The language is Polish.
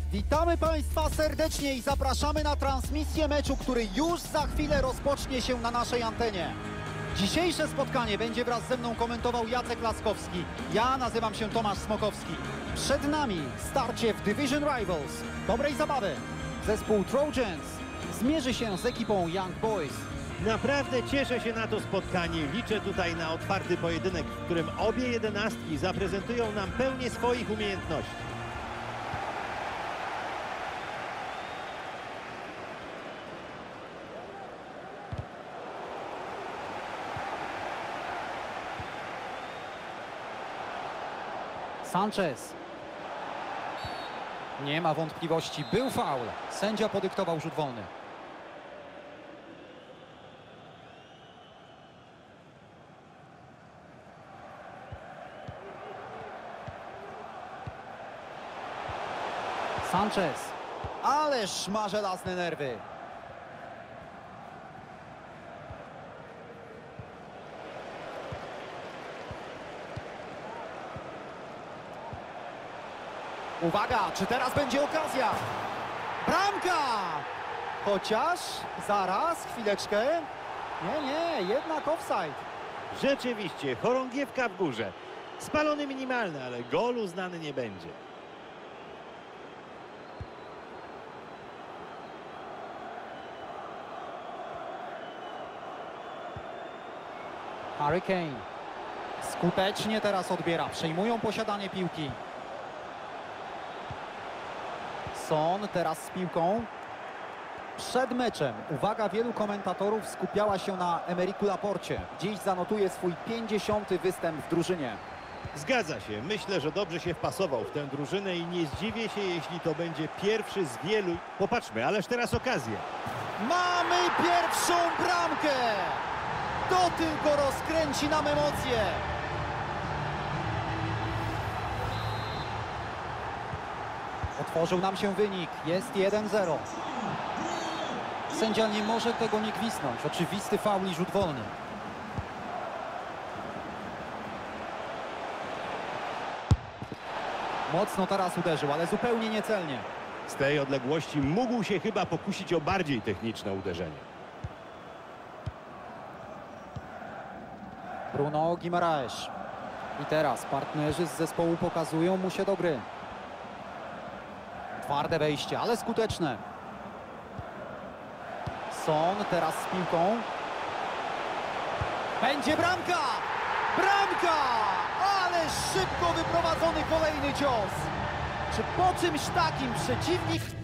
Witamy Państwa serdecznie i zapraszamy na transmisję meczu, który już za chwilę rozpocznie się na naszej antenie. Dzisiejsze spotkanie będzie wraz ze mną komentował Jacek Laskowski. Ja nazywam się Tomasz Smokowski. Przed nami starcie w Division Rivals. Dobrej zabawy. Zespół Trojans zmierzy się z ekipą Young Boys. Naprawdę cieszę się na to spotkanie. Liczę tutaj na otwarty pojedynek, w którym obie jedenastki zaprezentują nam pełnię swoich umiejętności. Sanchez. Nie ma wątpliwości, był faul. Sędzia podyktował rzut wolny. Sanchez. Ależ ma żelazne nerwy. Uwaga, czy teraz będzie okazja? Bramka! Chociaż, zaraz, chwileczkę. Nie, jednak offside. Rzeczywiście, chorągiewka w górze. Spalony minimalny, ale gol uznany nie będzie. Harry Kane. Skutecznie teraz odbiera. Przejmują posiadanie piłki. Son teraz z piłką. Przed meczem, uwaga wielu komentatorów skupiała się na Emeriku Laporcie. Dziś zanotuje swój 50. występ w drużynie. Zgadza się. Myślę, że dobrze się wpasował w tę drużynę i nie zdziwię się, jeśli to będzie pierwszy z wielu. Popatrzmy, ależ teraz okazja. Mamy pierwszą bramkę! To tylko rozkręci nam emocje. Otworzył nam się wynik. Jest 1-0. Sędzia nie może tego nie gwisnąć. Oczywisty faul i rzut wolny. Mocno teraz uderzył, ale zupełnie niecelnie. Z tej odległości mógł się chyba pokusić o bardziej techniczne uderzenie. Bruno Guimaraes. I teraz partnerzy z zespołu pokazują mu się do gry. Twarde wejście, ale skuteczne. Son teraz z piłką. Będzie bramka! Bramka! Ale szybko wyprowadzony kolejny cios. Czy po czymś takim przeciwnik